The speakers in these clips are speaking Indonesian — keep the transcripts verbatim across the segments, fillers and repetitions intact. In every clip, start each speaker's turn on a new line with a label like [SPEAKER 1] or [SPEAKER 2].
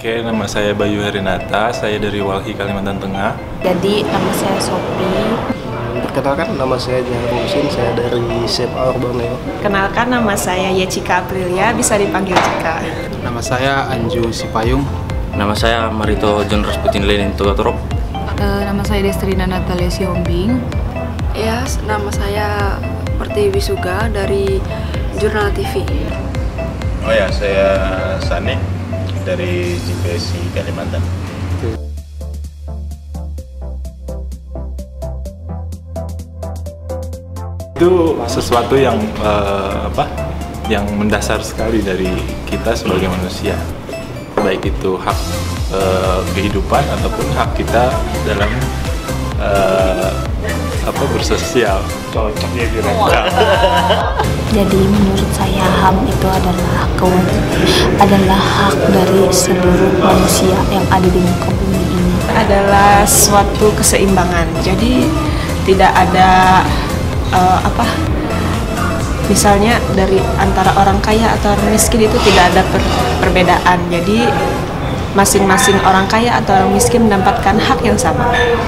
[SPEAKER 1] Oke, nama saya Bayu Herinata, saya dari Walhi, Kalimantan Tengah.
[SPEAKER 2] Jadi nama saya Sophie.
[SPEAKER 3] Perkenalkan, nama saya Jahan Husin, saya dari Save Our Borneo.
[SPEAKER 2] Kenalkan, nama saya Yecika Aprilia, bisa dipanggil Cika.
[SPEAKER 4] Nama saya Anju Sipayung.
[SPEAKER 5] Nama saya Marito John Rasputin Lenin Tugatorop.
[SPEAKER 6] Uh, nama saya Destrina Natalia Siombing.
[SPEAKER 7] Ya, nama saya Pertiwi Suga dari Jurnal T V.
[SPEAKER 8] Oh ya, saya Sanik dari G P S I Kalimantan.
[SPEAKER 1] Itu sesuatu yang uh, apa? Yang mendasar sekali dari kita sebagai manusia. Baik itu hak uh, kehidupan ataupun hak kita dalam uh, apa bersosial. Cocoknya direkam.
[SPEAKER 2] Jadi menurut saya H A M itu adalah kewajiban, adalah hak dari seluruh manusia yang ada di muka bumi ini. Adalah suatu keseimbangan. Jadi tidak ada uh, apa? Misalnya dari antara orang kaya atau orang miskin itu tidak ada per perbedaan. Jadi masing-masing orang kaya atau orang miskin mendapatkan hak yang sama.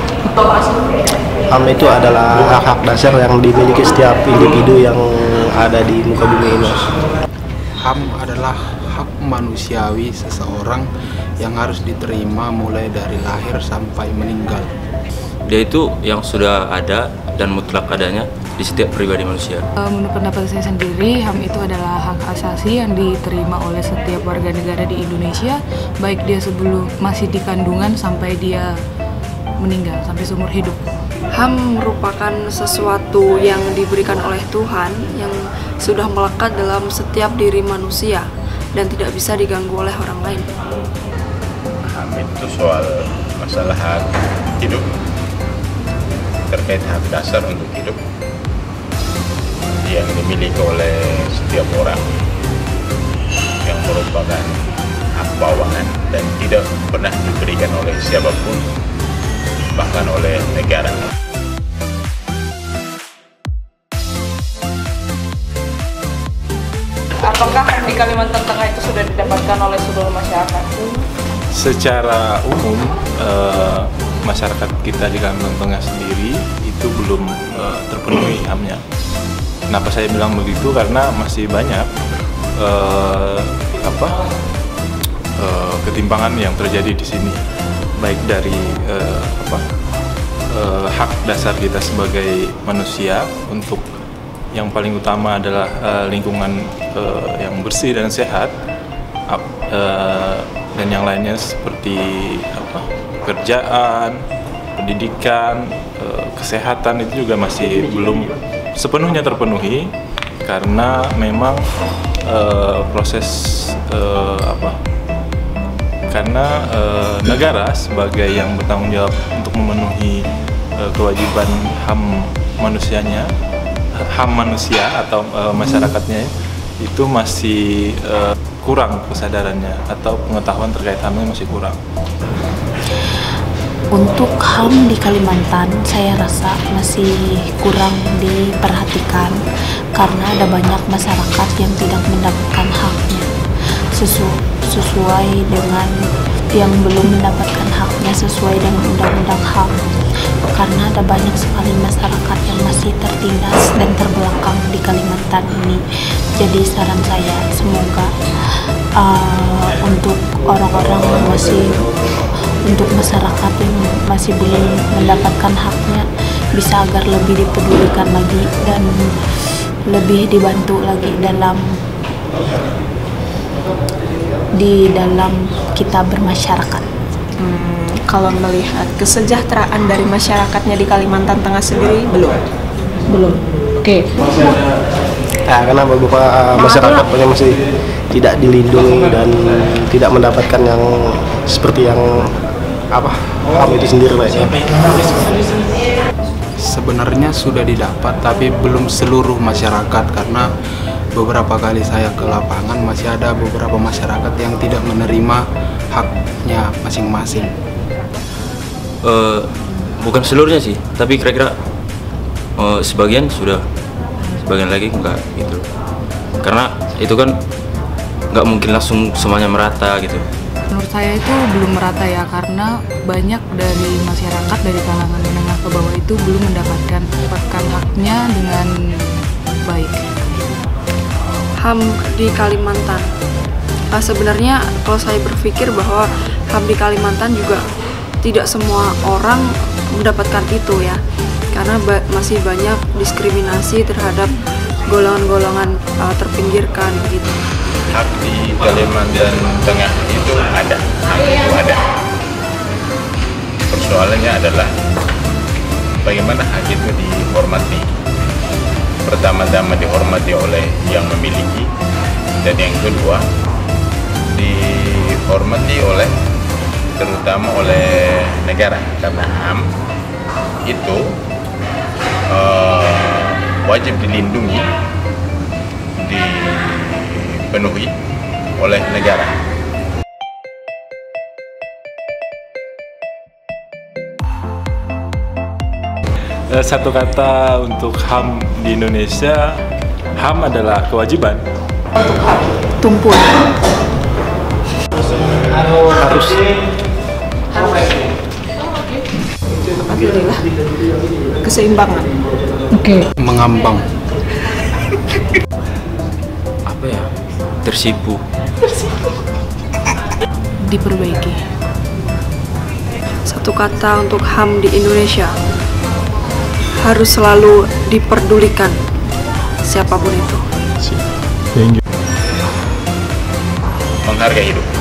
[SPEAKER 3] H A M itu adalah hak-hak dasar yang dimiliki setiap individu yang ada di muka bumi ini.
[SPEAKER 4] H A M adalah hak manusiawi seseorang yang harus diterima mulai dari lahir sampai meninggal.
[SPEAKER 5] Dia itu yang sudah ada dan mutlak adanya di setiap pribadi manusia.
[SPEAKER 6] Menurut pendapat saya sendiri, H A M itu adalah hak asasi yang diterima oleh setiap warga negara di Indonesia, baik dia sebelum masih di kandungan sampai dia meninggal, sampai seumur hidup.
[SPEAKER 7] H A M merupakan sesuatu yang diberikan oleh Tuhan yang sudah melekat dalam setiap diri manusia dan tidak bisa diganggu oleh orang lain.
[SPEAKER 8] H A M itu soal masalah hak hidup, terkait hak dasar untuk hidup yang dimiliki oleh setiap orang, yang merupakan hak bawaan dan tidak pernah diberikan oleh siapapun, bahkan oleh negara.
[SPEAKER 9] Apakah di Kalimantan Tengah itu sudah didapatkan oleh seluruh masyarakat?
[SPEAKER 1] Secara umum, eh, masyarakat kita di Kalimantan Tengah sendiri itu belum eh, terpenuhi H A M-nya. Kenapa saya bilang begitu? Karena masih banyak eh, apa eh, ketimpangan yang terjadi di sini, baik dari eh, apa eh, hak dasar kita sebagai manusia untuk yang paling utama adalah uh, lingkungan uh, yang bersih dan sehat, uh, dan yang lainnya seperti apa, pekerjaan, pendidikan, uh, kesehatan itu juga masih belum sepenuhnya terpenuhi karena memang uh, proses uh, apa karena uh, negara sebagai yang bertanggung jawab untuk memenuhi uh, kewajiban H A M manusianya, H A M manusia atau uh, masyarakatnya itu masih uh, kurang kesadarannya atau pengetahuan terkait H A M-nya masih kurang.
[SPEAKER 2] Untuk H A M di Kalimantan saya rasa masih kurang diperhatikan karena ada banyak masyarakat yang tidak mendapatkan haknya sesu sesuai dengan yang belum mendapatkan haknya sesuai dengan undang-undang H A M, karena ada banyak sekali masyarakat yang masih tertindas dan terbelakang di Kalimantan ini. Jadi saran saya semoga uh, untuk orang-orang yang masih untuk masyarakat yang masih belum mendapatkan haknya bisa agar lebih dipedulikan lagi dan lebih dibantu lagi dalam di dalam kita bermasyarakat.
[SPEAKER 9] Hmm, kalau melihat kesejahteraan dari masyarakatnya di Kalimantan Tengah sendiri belum, belum. Oke. Okay.
[SPEAKER 3] Nah, karena beberapa uh, masyarakat yang masih tidak dilindungi dan tidak mendapatkan yang seperti yang apa H A M itu sendiri lah ya.
[SPEAKER 4] Sebenarnya sudah didapat, tapi belum seluruh masyarakat karena beberapa kali saya ke lapangan masih ada beberapa masyarakat yang tidak menerima haknya masing-masing.
[SPEAKER 5] Uh, bukan seluruhnya sih, tapi kira-kira uh, sebagian sudah, sebagian lagi enggak gitu. Karena itu kan nggak mungkin langsung semuanya merata gitu.
[SPEAKER 6] Menurut saya itu belum merata ya, karena banyak dari masyarakat dari kalangan menengah ke bawah itu belum mendapatkan mendapatkan haknya dengan baik.
[SPEAKER 7] H A M di Kalimantan. Nah, sebenarnya kalau saya berpikir bahwa H A M di Kalimantan juga tidak semua orang mendapatkan itu ya, karena ba masih banyak diskriminasi terhadap golongan-golongan uh, terpinggirkan gitu.
[SPEAKER 8] Hak di Kalimantan Tengah itu ada, hak itu ada. Persoalannya adalah bagaimana hak itu dihormati. Pertama-tama dihormati oleh yang memiliki, dan yang kedua dihormati oleh terutama oleh negara, karena H A M itu uh, wajib dilindungi, dipenuhi oleh negara.
[SPEAKER 1] Satu kata untuk H A M di Indonesia, H A M adalah kewajiban.
[SPEAKER 2] Untuk H A M, tumpuan.
[SPEAKER 3] Harus.
[SPEAKER 9] Alhamdulillah. Keseimbangan.
[SPEAKER 4] Oke. Mengambang.
[SPEAKER 5] Apa ya? Tersipu.
[SPEAKER 6] Diperbaiki.
[SPEAKER 7] Satu kata untuk H A M di Indonesia, harus selalu diperdulikan siapapun itu.
[SPEAKER 8] Menghargai hidup.